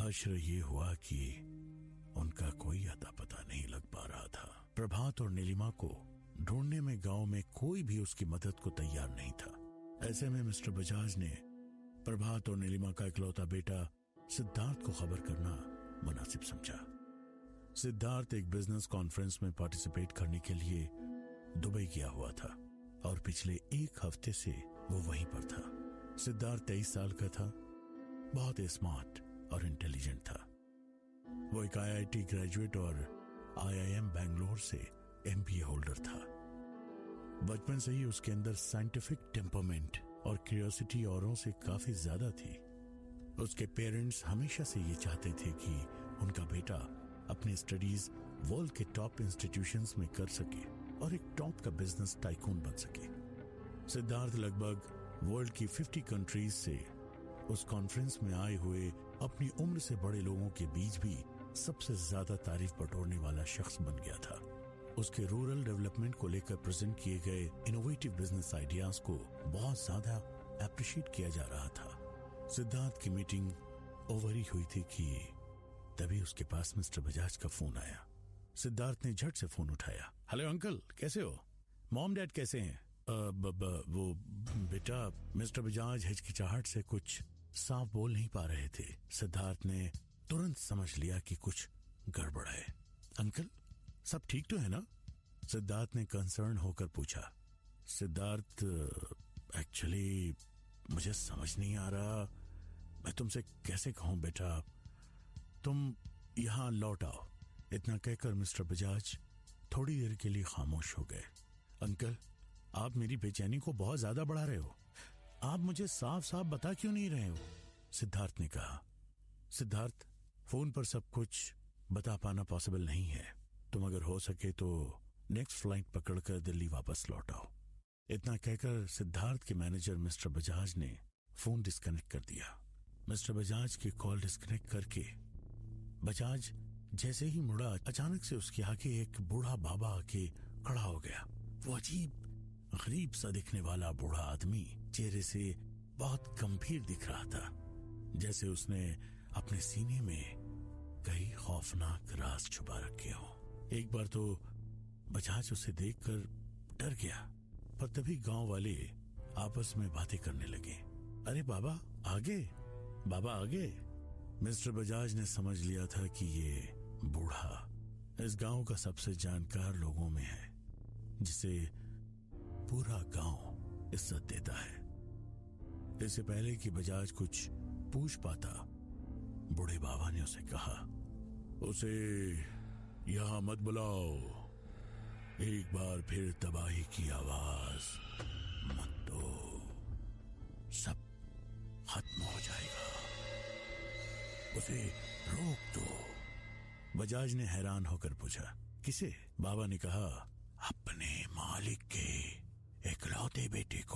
हश्र ये हुआ कि उनका कोई अता पता नहीं लग पा रहा था। प्रभात और नीलिमा को ढूंढने में गांव में कोई भी उसकी मदद को तैयार नहीं था। ऐसे में मिस्टर बजाज ने प्रभात और नीलिमा का इकलौता बेटा सिद्धार्थ को खबर करना मुनासिब समझा। सिद्धार्थ एक बिजनेस कॉन्फ्रेंस में पार्टिसिपेट करने के लिए दुबई गया हुआ था और पिछले एक हफ्ते से वो वहीं पर था। सिद्धार्थ 23 साल का था, बहुत स्मार्ट और इंटेलिजेंट था। वो एक IIT ग्रेजुएट और IIM बेंगलोर से MBA होल्डर था। बचपन से ही उसके अंदर साइंटिफिक टेम्परमेंट और क्यूरियोसिटी औरों से काफी ज्यादा थी। उसके पेरेंट्स हमेशा से ये चाहते थे कि उनका बेटा अपनी स्टडीज वर्ल्ड के टॉप इंस्टीट्यूशंस में कर सके और एक टॉप का बिजनेस टाइकून बन सके। सिद्धार्थ लगभग वर्ल्ड की 50 कंट्रीज से उस कॉन्फ्रेंस में आए हुए अपनी उम्र से बड़े लोगों के बीच भी सबसे ज्यादा तारीफ बटोरने वाला शख्स बन गया था। उसके रूरल डेवलपमेंट को लेकर प्रेजेंट किए गए इनोवेटिव बिजनेस आइडियाज को बहुत ज्यादा अप्रिशिएट किया जा रहा था। सिद्धार्थ की मीटिंग ओवर ही हुई थी कि तभी उसके पास मिस्टर बजाज का फोन आया। सिद्धार्थ ने झट से फोन उठाया। हेलो अंकल, कैसे हो? मॉम डैड कैसे हैं? वो बेटा, मिस्टर बजाज हिचकिचाहट से कुछ साफ बोल नहीं पा रहे थे। सिद्धार्थ ने तुरंत समझ लिया कि कुछ गड़बड़ है। अंकल, सब ठीक तो है ना? सिद्धार्थ ने कंसर्न होकर पूछा। सिद्धार्थ, एक्चुअली मुझे समझ नहीं आ रहा, मैं तुमसे कैसे कहूं बेटा, तुम यहां लौट आओ। इतना कहकर मिस्टर बजाज थोड़ी देर के लिए खामोश हो गए। अंकल, आप मेरी बेचैनी को बहुत ज्यादा बढ़ा रहे हो। आप मुझे साफ साफ बता क्यों नहीं रहे हो? सिद्धार्थ ने कहा। सिद्धार्थ, फोन पर सब कुछ बता पाना पॉसिबल नहीं है। तुम अगर हो सके तो नेक्स्ट फ्लाइट पकड़कर दिल्ली वापस लौट आओ। इतना कहकर सिद्धार्थ के मैनेजर मिस्टर बजाज ने फोन डिस्कनेक्ट कर दिया। मिस्टर बजाज की कॉल डिस्कनेक्ट करके बजाज जैसे ही मुड़ा, अचानक से उसके आगे एक बूढ़ा बाबा आके खड़ा हो गया। वो अजीब गरीब सा दिखने वाला बूढ़ा आदमी चेहरे से बहुत गंभीर दिख रहा था, जैसे उसने अपने सीने में कई खौफनाक राज छुपा रखे हो। एक बार तो बजाज उसे देखकर डर गया, पर तभी गांव वाले आपस में बातें करने लगे। अरे बाबा आगे, बाबा आगे। मिस्टर बजाज ने समझ लिया था कि ये बूढ़ा इस गांव का सबसे जानकार लोगों में है, जिसे पूरा गांव इज्जत देता है। इससे पहले कि बजाज कुछ पूछ पाता, बूढ़े बाबा ने उसे कहा, उसे यहां मत बुलाओ, एक बार फिर तबाही की आवाज मत दो, सब खत्म हो जाएगा, उसे रोक दो। बजाज ने हैरान होकर पूछा, किसे? बाबा ने कहा, अपने मालिक के इकलौते बेटे को।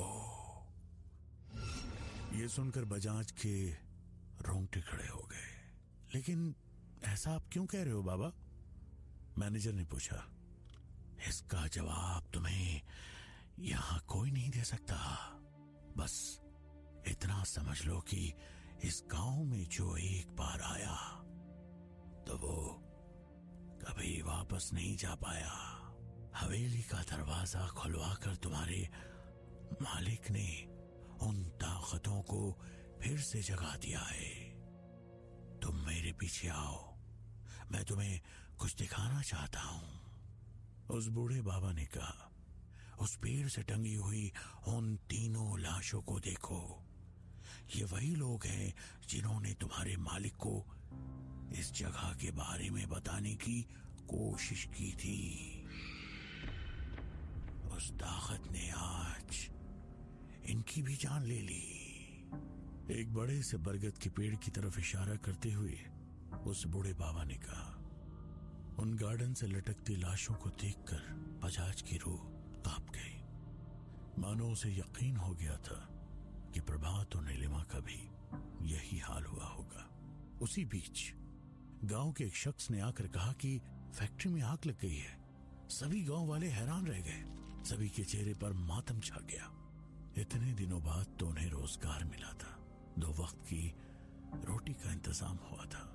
ये सुनकर बजाज के रोंगटे खड़े हो गए। लेकिन ऐसा आप क्यों कह रहे हो बाबा? मैनेजर ने पूछा। इसका जवाब तुम्हें यहां कोई नहीं दे सकता। बस इतना समझ लो कि इस गांव में जो एक बार आया तो वो कभी वापस नहीं जा पाया। हवेली का दरवाजा खुलवाकर तुम्हारे मालिक ने उन ताकतों को फिर से जगा दिया है। तुम मेरे पीछे आओ, मैं तुम्हें कुछ दिखाना चाहता हूं। उस बूढ़े बाबा ने कहा, उस पेड़ से टंगी हुई उन तीनों लाशों को देखो। ये वही लोग हैं जिन्होंने तुम्हारे मालिक को इस जगह के बारे में बताने की कोशिश की थी। उस ताकत ने आज इनकी भी जान ले ली। एक बड़े से बरगद के पेड़ की तरफ इशारा करते हुए उस बूढ़े बाबा ने कहा। उन गार्डन से लटकती लाशों को देखकर बजाज की रूह कांप गई। मानो उसे यकीन हो गया था कि प्रभात और नीलिमा का भी यही हाल हुआ होगा। उसी बीच गांव के एक शख्स ने आकर कहा कि फैक्ट्री में आग लग गई है। सभी गांव वाले हैरान रह गए। सभी के चेहरे पर मातम छा गया। इतने दिनों बाद तो उन्हें रोजगार मिला था, 2 वक्त की रोटी का इंतजाम हुआ था।